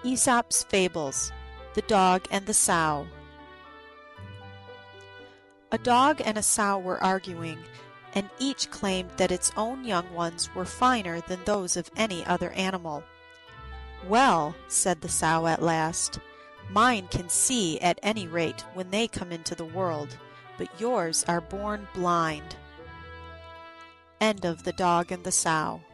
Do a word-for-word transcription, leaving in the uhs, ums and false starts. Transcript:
Aesop's Fables, The Dog and the Sow. A dog and a sow were arguing, and each claimed that its own young ones were finer than those of any other animal. "Well," said the sow at last, "mine can see at any rate when they come into the world, but yours are born blind." End of The Dog and the Sow.